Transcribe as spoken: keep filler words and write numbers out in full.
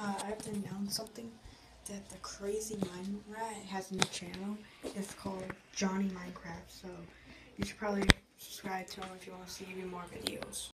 Uh, I have to announce something that the Crazy Mine Rat has a new channel. It's called Jonny Minecraft, so you should probably subscribe to him if you want to see even more videos.